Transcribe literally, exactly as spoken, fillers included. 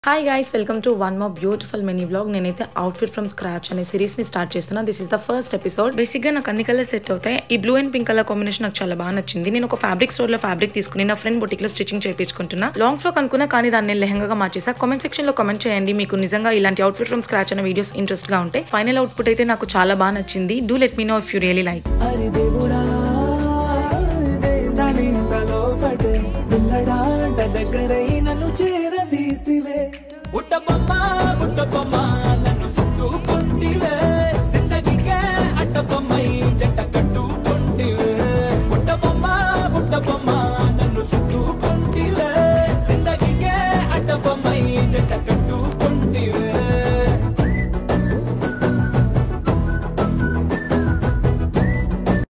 Hi guys, welcome to one more beautiful mini vlog. నేనైతే outfit from scratch అనే series ని start చేస్తున్నా. This is the first episode. Basic గా నాకు అన్ని కలర్ సెట్ అవుతాయి. ఈ blue and pink colour combination నాకు చాలా బాగా నచ్చింది. నేను ఒక ఫ్యాబ్రిక్ స్టోర్ లో ఫ్యాబ్రిక్ తీసుకుని నా ఫ్రెండ్ బొటిక్ లో స్టిచింగ్ చేయించుకుంటున్నా. లాంగ్ ఫ్రాక్ అనుకున్నా కానీ దాన్ని నేను లెహంగాగా మార్చేసా. కామెంట్ సెక్షన్ లో కామెంట్ చేయండి మీకు నిజంగా ఇలాంటి అవుట్ఫిట్ ఫ్రమ్ స్క్రాచ్ అనే వీడియోస్ ఇంట్రెస్ట్ గా ఉంటే. ఫైనల్ అవుట్పుట్ అయితే నాకు చాలా బాగా నచ్చింది. Do let me know if you really like.